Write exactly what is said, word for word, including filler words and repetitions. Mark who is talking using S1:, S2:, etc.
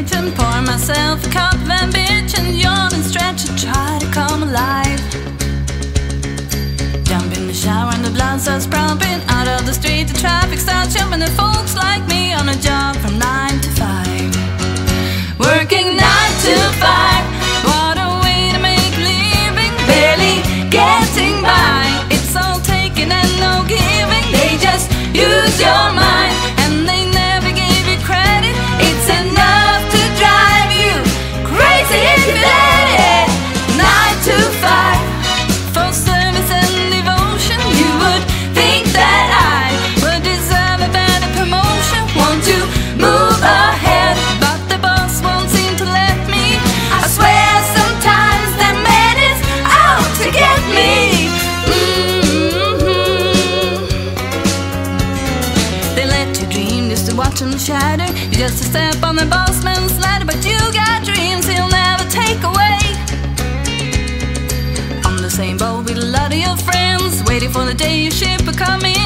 S1: kitchen, pour myself a cup and bitch and yawn and stretch and try to come alive. Jump in the shower and the blood starts pumping. Out of the street the traffic starts jumping, and folks like me on a job from nine to five. Working nine to five, what a way to make a living. Barely getting by, it's all taking and no giving. They just use your mind and they never give you credit. It's enough to drive you crazy if you let it. Nine to five, for service and devotion. You would think that I would deserve a better promotion. Want to move ahead, but the boss won't seem to let me. I swear sometimes that man is out to get me. Watch them shatter. You're just a step on the boss man's ladder, but you got dreams he'll never take away. On the same boat with a lot of your friends, waiting for the day your ship will come in.